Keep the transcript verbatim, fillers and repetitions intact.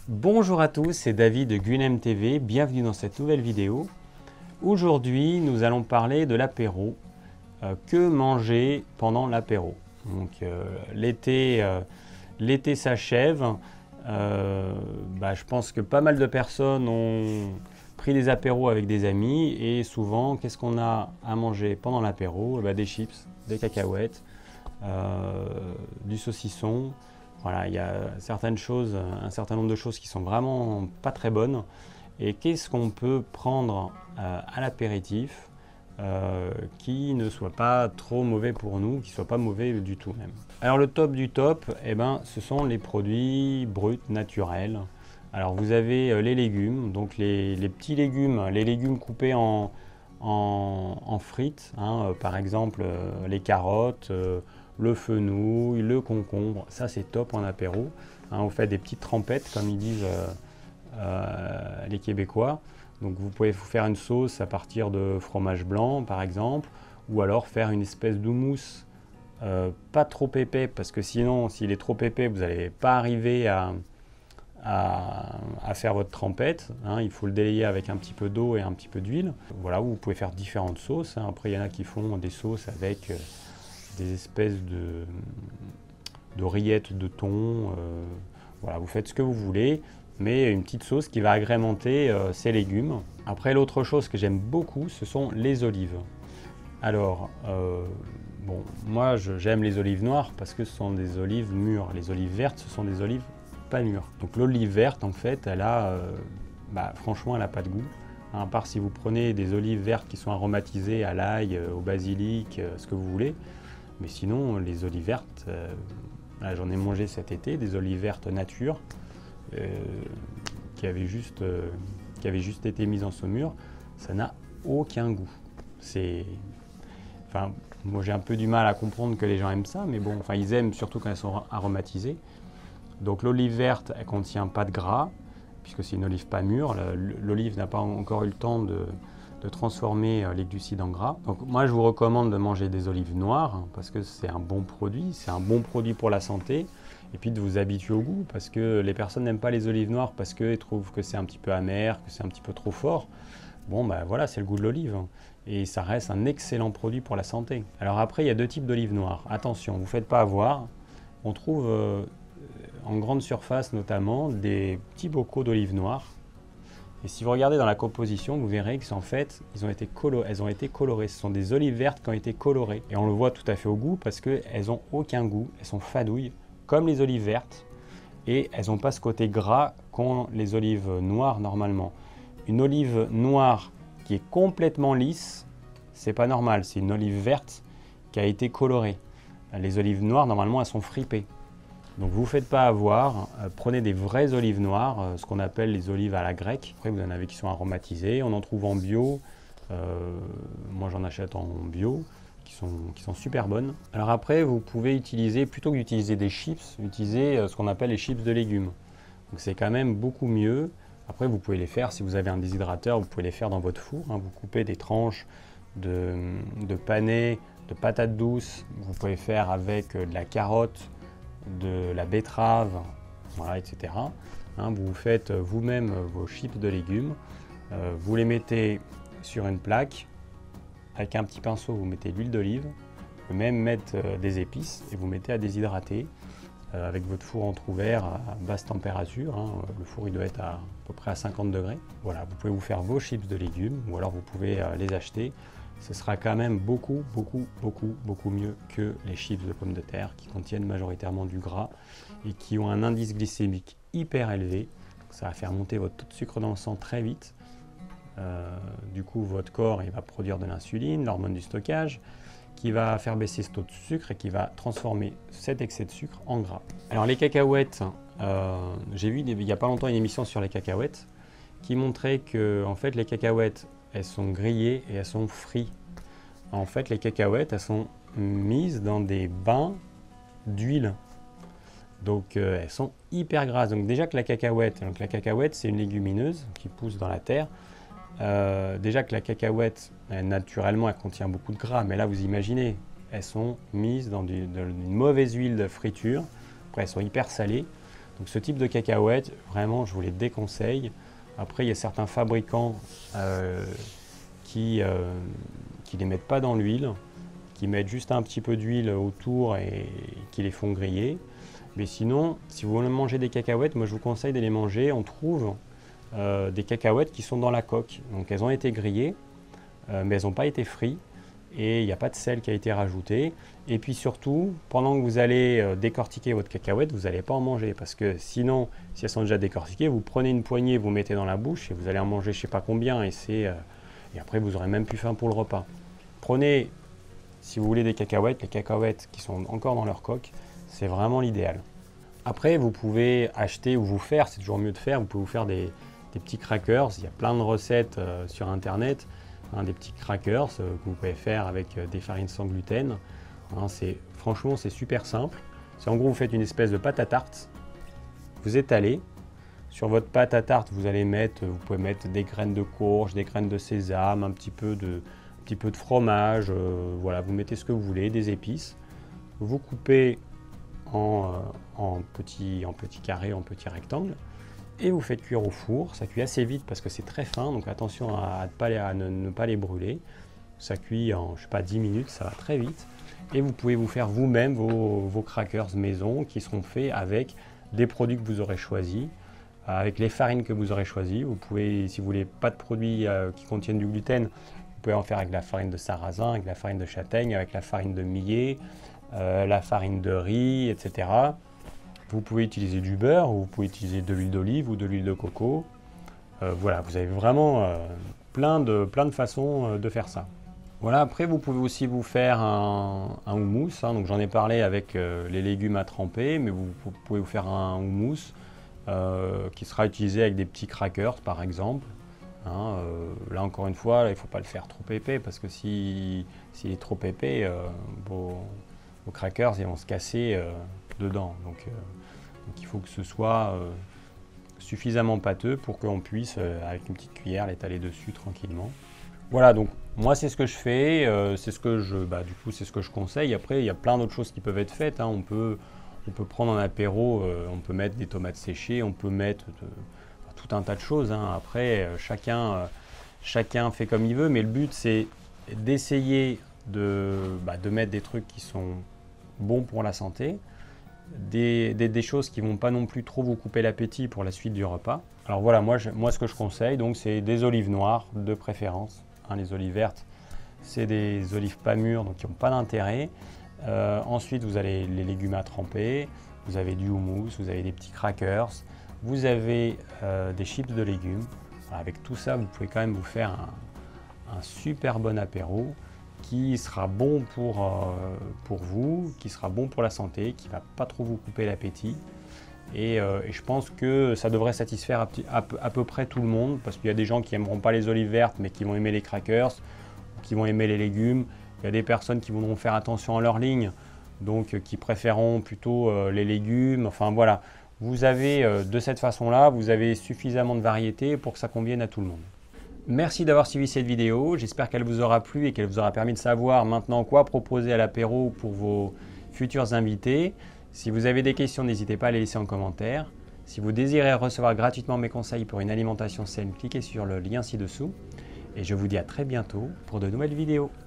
Bonjour à tous, c'est David de Gunem T V, bienvenue dans cette nouvelle vidéo. Aujourd'hui, nous allons parler de l'apéro. Euh, que manger pendant l'apéro? Donc euh, l'été euh, l'été s'achève. Euh, bah, je pense que pas mal de personnes ont pris des apéros avec des amis et souvent, qu'est-ce qu'on a à manger pendant l'apéro? Eh ben, des chips, des cacahuètes, euh, du saucisson. Voilà, il y a certaines choses, un certain nombre de choses qui sont vraiment pas très bonnes. Et qu'est-ce qu'on peut prendre euh, à l'apéritif euh, qui ne soit pas trop mauvais pour nous, qui ne soit pas mauvais du tout même. Alors le top du top, eh ben, ce sont les produits bruts, naturels. Alors vous avez euh, les légumes, donc les, les petits légumes, les légumes coupés en, en, en frites, hein, euh, par exemple euh, les carottes, euh, le fenouil, le concombre, ça c'est top en apéro. Hein, vous faites des petites trempettes comme ils disent euh, euh, les Québécois. Donc vous pouvez vous faire une sauce à partir de fromage blanc par exemple, ou alors faire une espèce d'houmous euh, pas trop épais, parce que sinon s'il est trop épais vous n'allez pas arriver à, à, à faire votre trempette. Hein, il faut le délayer avec un petit peu d'eau et un petit peu d'huile. Voilà, vous pouvez faire différentes sauces. Hein. Après il y en a qui font des sauces avec euh, des espèces de, de rillettes de thon. Euh, voilà, vous faites ce que vous voulez, mais une petite sauce qui va agrémenter euh, ces légumes. Après, l'autre chose que j'aime beaucoup, ce sont les olives. Alors, euh, bon, moi j'aime les olives noires parce que ce sont des olives mûres. Les olives vertes, ce sont des olives pas mûres. Donc l'olive verte, en fait, elle a, euh, bah, franchement, elle n'a pas de goût. À part si vous prenez des olives vertes qui sont aromatisées à l'ail, au basilic, ce que vous voulez. Mais sinon, les olives vertes, euh, j'en ai mangé cet été, des olives vertes nature, euh, qui, avaient juste, euh, qui avaient juste été mises en saumure. Ça n'a aucun goût. C'est, enfin, moi j'ai un peu du mal à comprendre que les gens aiment ça, mais bon, enfin, ils aiment surtout quand elles sont aromatisées. Donc l'olive verte, elle ne contient pas de gras, puisque c'est une olive pas mûre. L'olive n'a pas encore eu le temps de, de transformer les glucides en gras. Donc moi je vous recommande de manger des olives noires, hein, parce que c'est un bon produit, c'est un bon produit pour la santé. Et puis de vous habituer au goût, parce que les personnes n'aiment pas les olives noires parce qu'elles trouvent que c'est un petit peu amer, que c'est un petit peu trop fort. Bon ben voilà, c'est le goût de l'olive. Hein. Et ça reste un excellent produit pour la santé. Alors après, il y a deux types d'olives noires. Attention, vous ne faites pas avoir. On trouve euh, en grande surface notamment des petits bocaux d'olives noires. Et si vous regardez dans la composition, vous verrez qu'en fait, ils ont été elles ont été colorées. Ce sont des olives vertes qui ont été colorées. Et on le voit tout à fait au goût parce qu'elles n'ont aucun goût, elles sont fadouilles, comme les olives vertes. Et elles n'ont pas ce côté gras qu'ont les olives noires normalement. Une olive noire qui est complètement lisse, c'est pas normal, c'est une olive verte qui a été colorée. Les olives noires, normalement, elles sont fripées. Donc vous ne vous faites pas avoir, euh, prenez des vraies olives noires, euh, ce qu'on appelle les olives à la grecque. Après vous en avez qui sont aromatisées, on en trouve en bio, euh, moi j'en achète en bio, qui sont, qui sont super bonnes. Alors après vous pouvez utiliser, plutôt que d'utiliser des chips, utiliser euh, ce qu'on appelle les chips de légumes. Donc c'est quand même beaucoup mieux. Après vous pouvez les faire, si vous avez un déshydrateur, vous pouvez les faire dans votre four. Hein. Vous coupez des tranches de, de panais, de patates douces, vous pouvez faire avec euh, de la carotte, de la betterave, voilà, et cetera. Hein, vous faites vous-même vos chips de légumes, euh, vous les mettez sur une plaque, avec un petit pinceau vous mettez de l'huile d'olive, vous pouvez même mettre euh, des épices et vous mettez à déshydrater euh, avec votre four entrouvert à basse température. Hein, le four il doit être à, à peu près à cinquante degrés. Voilà, vous pouvez vous faire vos chips de légumes ou alors vous pouvez euh, les acheter. Ce sera quand même beaucoup, beaucoup, beaucoup, beaucoup mieux que les chips de pommes de terre qui contiennent majoritairement du gras et qui ont un indice glycémique hyper élevé. Ça va faire monter votre taux de sucre dans le sang très vite. Euh, du coup, votre corps il va produire de l'insuline, l'hormone du stockage, qui va faire baisser ce taux de sucre et qui va transformer cet excès de sucre en gras. Alors les cacahuètes, euh, j'ai vu il n'y a pas longtemps une émission sur les cacahuètes qui montrait que en fait, les cacahuètes, elles sont grillées et elles sont frites. En fait, les cacahuètes, elles sont mises dans des bains d'huile. Donc, euh, elles sont hyper grasses. Donc, déjà que la cacahuète, donc la cacahuète, c'est une légumineuse qui pousse dans la terre. Euh, déjà que la cacahuète, elle, naturellement, elle contient beaucoup de gras. Mais là, vous imaginez, elles sont mises dans, du, dans une mauvaise huile de friture. Après, elles sont hyper salées. Donc ce type de cacahuètes, vraiment, je vous les déconseille. Après, il y a certains fabricants euh, qui ne euh, les mettent pas dans l'huile, qui mettent juste un petit peu d'huile autour et qui les font griller. Mais sinon, si vous voulez manger des cacahuètes, moi je vous conseille de les manger. On trouve euh, des cacahuètes qui sont dans la coque. Donc elles ont été grillées, euh, mais elles n'ont pas été frites. Et il n'y a pas de sel qui a été rajouté. Et puis surtout, pendant que vous allez euh, décortiquer votre cacahuète, vous n'allez pas en manger. Parce que sinon, si elles sont déjà décortiquées, vous prenez une poignée, vous mettez dans la bouche et vous allez en manger je ne sais pas combien. Et, c'est, euh, et après, vous n'aurez même plus faim pour le repas. Prenez, si vous voulez des cacahuètes, les cacahuètes qui sont encore dans leur coque, c'est vraiment l'idéal. Après, vous pouvez acheter ou vous faire, c'est toujours mieux de faire, vous pouvez vous faire des, des petits crackers. Il y a plein de recettes euh, sur Internet. Hein, des petits crackers euh, que vous pouvez faire avec euh, des farines sans gluten. Hein, franchement, c'est super simple. C'est en gros, vous faites une espèce de pâte à tarte. Vous étalez. Sur votre pâte à tarte, vous allez mettre, vous pouvez mettre des graines de courge, des graines de sésame, un petit peu de, un petit peu de fromage. Euh, voilà, vous mettez ce que vous voulez, des épices. Vous coupez en, euh, en petits en petits carrés, en petits rectangles. Et vous faites cuire au four. Ça cuit assez vite parce que c'est très fin, donc attention à, à, pas les, à ne, ne pas les brûler. Ça cuit en, je sais pas, dix minutes, ça va très vite. Et vous pouvez vous faire vous-même vos, vos crackers maison qui seront faits avec des produits que vous aurez choisis, avec les farines que vous aurez choisies. Vous pouvez, si vous voulez pas de produits euh, qui contiennent du gluten, vous pouvez en faire avec la farine de sarrasin, avec la farine de châtaigne, avec la farine de millet, euh, la farine de riz, et cetera. Vous pouvez utiliser du beurre, ou vous pouvez utiliser de l'huile d'olive ou de l'huile de coco. Euh, voilà, vous avez vraiment euh, plein, de, plein de façons euh, de faire ça. Voilà, après vous pouvez aussi vous faire un, un houmous. Hein, donc j'en ai parlé avec euh, les légumes à tremper, mais vous, vous pouvez vous faire un houmous euh, qui sera utilisé avec des petits crackers par exemple. Hein, euh, là encore une fois, là, il ne faut pas le faire trop épais parce que s'il si, si est trop épais, euh, vos, vos crackers ils vont se casser euh, dedans. Donc, euh, Donc il faut que ce soit euh, suffisamment pâteux pour qu'on puisse, euh, avec une petite cuillère, l'étaler dessus tranquillement. Voilà, donc moi c'est ce que je fais, euh, c'est ce que je, bah, du coup c'est ce que je conseille. Après il y a plein d'autres choses qui peuvent être faites. Hein. On peut, on peut prendre en apéro, euh, on peut mettre des tomates séchées, on peut mettre de, tout un tas de choses. Hein. Après euh, chacun, euh, chacun fait comme il veut, mais le but c'est d'essayer de, bah, de mettre des trucs qui sont bons pour la santé. Des, des, des choses qui ne vont pas non plus trop vous couper l'appétit pour la suite du repas. Alors voilà, moi, je, moi ce que je conseille, donc, c'est des olives noires de préférence. Hein, les olives vertes, c'est des olives pas mûres, donc qui n'ont pas d'intérêt. Euh, ensuite, vous avez les légumes à tremper, vous avez du houmous, vous avez des petits crackers, vous avez euh, des chips de légumes. Alors, avec tout ça, vous pouvez quand même vous faire un, un super bon apéro qui sera bon pour, euh, pour vous, qui sera bon pour la santé, qui ne va pas trop vous couper l'appétit. Et, euh, et je pense que ça devrait satisfaire à, à, peu, à peu près tout le monde, parce qu'il y a des gens qui n'aimeront pas les olives vertes, mais qui vont aimer les crackers, qui vont aimer les légumes. Il y a des personnes qui voudront faire attention à leur ligne, donc euh, qui préféreront plutôt euh, les légumes. Enfin voilà, vous avez euh, de cette façon-là, vous avez suffisamment de variété pour que ça convienne à tout le monde. Merci d'avoir suivi cette vidéo, j'espère qu'elle vous aura plu et qu'elle vous aura permis de savoir maintenant quoi proposer à l'apéro pour vos futurs invités. Si vous avez des questions, n'hésitez pas à les laisser en commentaire. Si vous désirez recevoir gratuitement mes conseils pour une alimentation saine, cliquez sur le lien ci-dessous. Et je vous dis à très bientôt pour de nouvelles vidéos.